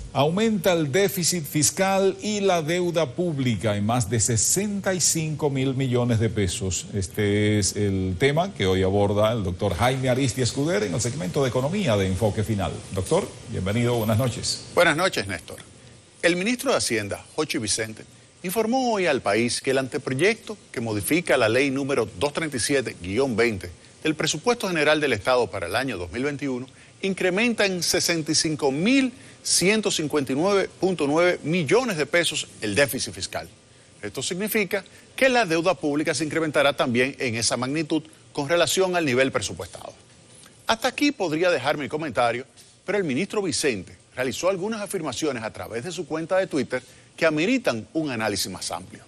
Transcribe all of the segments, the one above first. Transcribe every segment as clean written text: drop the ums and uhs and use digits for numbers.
Aumenta el déficit fiscal y la deuda pública en más de 65.000 millones de pesos. Este es el tema que hoy aborda el doctor Jaime Ariztía Escudero en el segmento de Economía de Enfoque Final. Doctor, bienvenido, buenas noches. Buenas noches, Néstor. El ministro de Hacienda, Jochi Vicente, informó hoy al país que el anteproyecto que modifica la ley número 237-20 del Presupuesto General del Estado para el año 2021 incrementa en 65.159.9 millones de pesos el déficit fiscal. Esto significa que la deuda pública se incrementará también en esa magnitud con relación al nivel presupuestado. Hasta aquí podría dejar mi comentario, pero el ministro Vicente realizó algunas afirmaciones a través de su cuenta de Twitter que ameritan un análisis más amplio.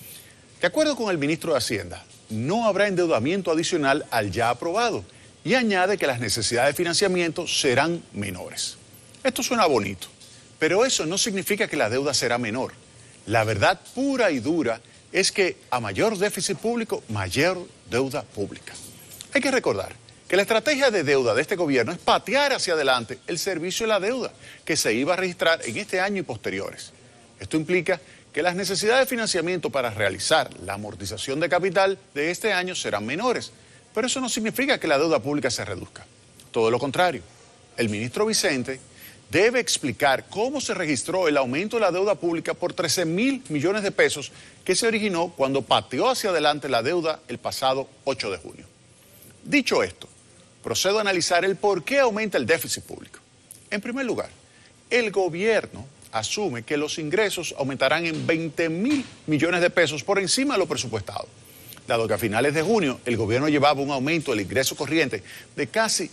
De acuerdo con el ministro de Hacienda, no habrá endeudamiento adicional al ya aprobado y añade que las necesidades de financiamiento serán menores. Esto suena bonito, pero eso no significa que la deuda será menor. La verdad pura y dura es que a mayor déficit público, mayor deuda pública. Hay que recordar que la estrategia de deuda de este gobierno es patear hacia adelante el servicio de la deuda que se iba a registrar en este año y posteriores. Esto implica que las necesidades de financiamiento para realizar la amortización de capital de este año serán menores, pero eso no significa que la deuda pública se reduzca. Todo lo contrario, el ministro Vicente debe explicar cómo se registró el aumento de la deuda pública por 13.000 millones de pesos que se originó cuando pateó hacia adelante la deuda el pasado 8 de junio. Dicho esto, procedo a analizar el por qué aumenta el déficit público. En primer lugar, el gobierno asume que los ingresos aumentarán en 20.000 millones de pesos por encima de lo presupuestado. Dado que a finales de junio el gobierno llevaba un aumento del ingreso corriente de casi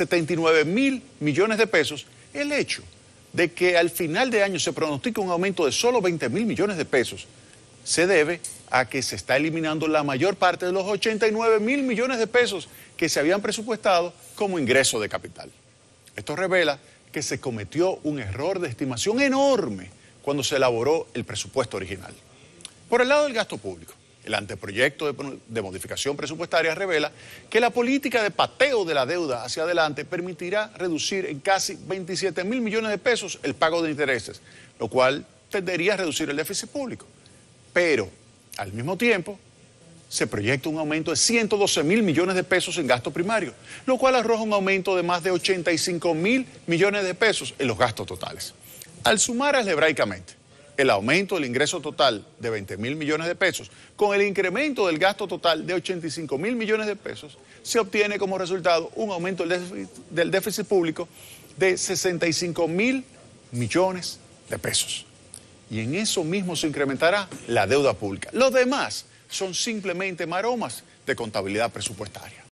79.000 millones de pesos, el hecho de que al final de año se pronostica un aumento de solo 20.000 millones de pesos se debe a que se está eliminando la mayor parte de los 89.000 millones de pesos que se habían presupuestado como ingreso de capital. Esto revela que se cometió un error de estimación enorme cuando se elaboró el presupuesto original. Por el lado del gasto público, el anteproyecto de modificación presupuestaria revela que la política de pateo de la deuda hacia adelante permitirá reducir en casi 27.000 millones de pesos el pago de intereses, lo cual tendería a reducir el déficit público. Pero, al mismo tiempo, se proyecta un aumento de 112.000 millones de pesos en gasto primario, lo cual arroja un aumento de más de 85.000 millones de pesos en los gastos totales. Al sumar algebraicamente el aumento del ingreso total de 20.000 millones de pesos con el incremento del gasto total de 85.000 millones de pesos, se obtiene como resultado un aumento del déficit público de 65.000 millones de pesos. Y en eso mismo se incrementará la deuda pública. Los demás son simplemente maromas de contabilidad presupuestaria.